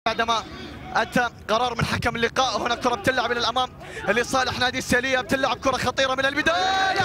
بعدما اتى قرار من حكم اللقاء. هنا كره بتلعب الى الامام لصالح نادي السيليه، بتلعب كره خطيره من البدايه.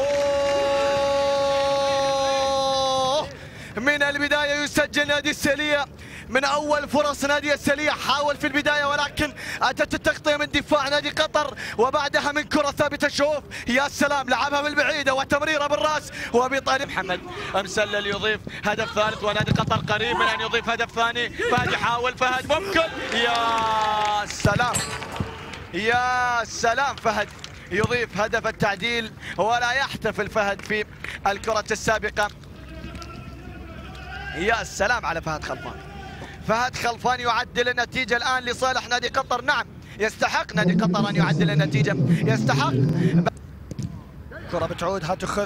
من البدايه يسجل نادي السيليه من اول فرص نادي السيليه. حاول في البدايه ولكن اتت التغطيه من دفاع نادي قطر، وبعدها من كره ثابته. شوف يا سلام، لعبها بالبعيده وتمريره بالراس وبطريق محمد مسلل يضيف هدف ثالث، ونادي قطر قريب من ان يضيف هدف ثاني. فهد يحاول، فهد ممكن، يا سلام يا سلام، فهد يضيف هدف التعديل ولا يحتفل فهد في الكره السابقه. يا سلام على فهد خلفان. فهد خلفان يعدل النتيجة الآن لصالح نادي قطر. نعم يستحق نادي قطر أن يعدل النتيجة، يستحق. كرة بتعود، هتأخذ،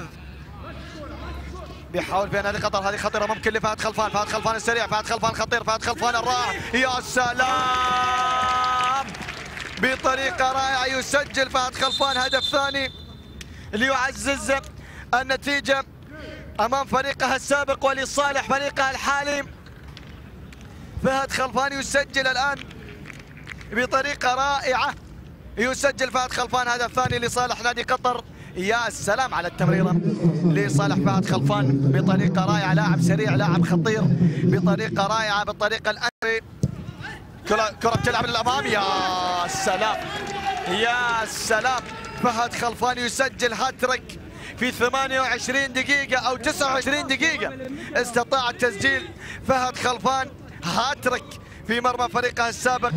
بيحاول فيها نادي قطر. هذه خطيرة ممكن لفهد خلفان. فهد خلفان السريع، فهد خلفان خطير، فهد خلفان الرائع. يا سلام، بطريقة رائعة يسجل فهد خلفان هدف ثاني ليعزز النتيجة أمام فريقها السابق ولصالح فريقها الحالي. فهد خلفان يسجل الآن بطريقة رائعة، يسجل فهد خلفان هدف ثاني لصالح نادي قطر. يا سلام على التمريرة لصالح فهد خلفان بطريقة رائعة. لاعب سريع، لاعب خطير بطريقة رائعة، بالطريقة الأنري. كرة بتلعب للأمام. يا سلام يا سلام، فهد خلفان يسجل هاتريك في 28 دقيقة أو 29 دقيقة. استطاع تسجيل فهد خلفان هاتريك في مرمى فريقه السابق.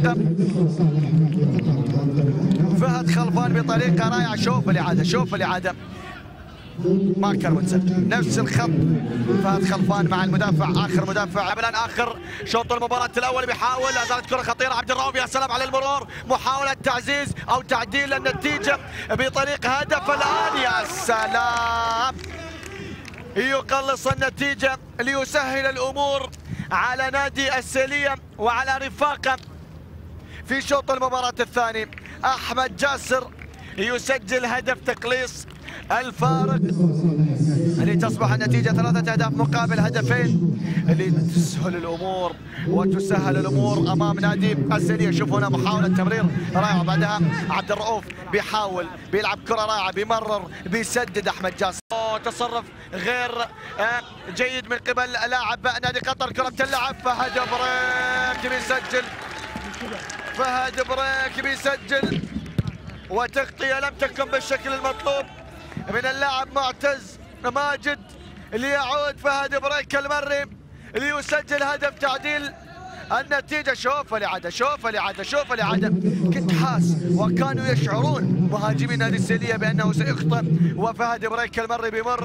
فهد خلفان بطريقة رائعة. شوف الإعادة، شوف الإعادة، ما كان متسجل، نفس الخط. فهد خلفان مع المدافع، آخر مدافع الآن، آخر شوط المباراة الأول. بيحاول، لا زالت كرة خطيرة. عبد الرؤوف، يا سلام على المرور، محاولة تعزيز أو تعديل النتيجة بطريق هدف الآن. يا سلام، يقلص النتيجة ليسهل الأمور على نادي السيليه وعلى رفاقه في شوط المباراة الثاني. أحمد جاسر يسجل هدف تقليص الفارق لتصبح النتيجة 3 أهداف مقابل هدفين، لتسهل الأمور وتسهل الأمور أمام نادي السيليه. شوف هنا محاولة تمرير رائعة، بعدها عبد الرؤوف بيحاول، بيلعب كرة رائعة، بيمرر، بيسدد أحمد جاسر. تصرف غير جيد من قبل لاعب نادي قطر. كرة بتلعب، فهد بريك بيسجل، فهد بريك بيسجل، وتغطية لم تكن بالشكل المطلوب من اللاعب معتز ماجد. ليعود فهد بريك المري ليسجل هدف تعديل النتيجة. شوف الإعادة، شوف الإعادة، شوف الإعادة. كنت حاس وكانوا يشعرون مهاجمين نادي السيليه بأنه سيخطئ، وفهد بريك المري بيمر.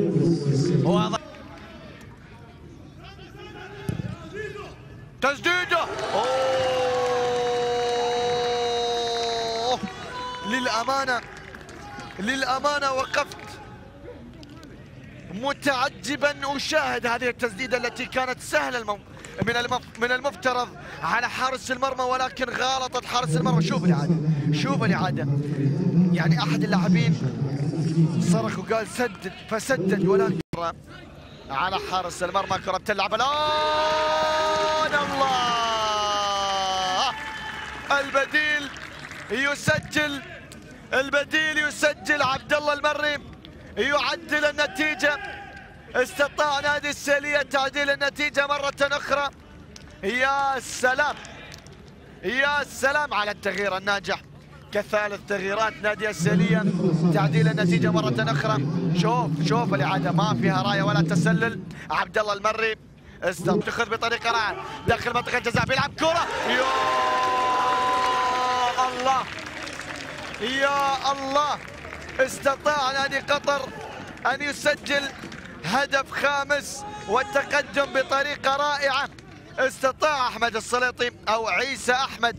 تسديده، للأمانة للأمانة وقفت متعجبا أشاهد هذه التسديدة التي كانت سهلة من المفترض على حارس المرمى، ولكن غالطت حارس المرمى. شوف الإعادة، شوف الإعادة، يعني أحد اللاعبين صرخ وقال سدد فسدد، ولكن على حارس المرمى. كرة بتلعب الآن، الله، البديل يسجل، البديل يسجل. عبد الله المري يعدل النتيجة. استطاع نادي السيليه تعديل النتيجة مرة أخرى. يا سلام يا سلام على التغيير الناجح كثالث تغييرات نادي السيليه، تعديل النتيجة مرة أخرى. شوف الإعادة، ما فيها راية ولا تسلل. عبد الله المري تأخذ بطريقة رائعة داخل منطقة الجزاء، بيلعب كرة. يا الله يا الله، استطاع نادي قطر أن يسجل هدف خامس والتقدم بطريقة رائعة. استطاع أحمد السليطي أو عيسى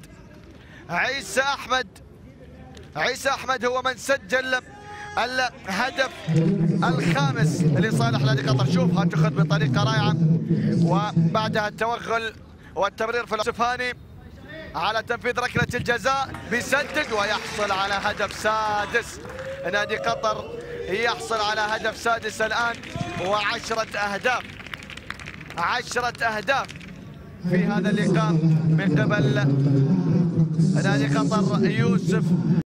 أحمد هو من سجل الهدف الخامس لصالح نادي قطر. شوف هتأخذ بطريقة رائعة، وبعدها التوغل والتمرير في السفاني على تنفيذ ركلة الجزاء، بيسدد ويحصل على هدف سادس. نادي قطر يحصل على هدف سادس الآن، و10 أهداف في هذا اللقاء من قبل نادي قطر يوسف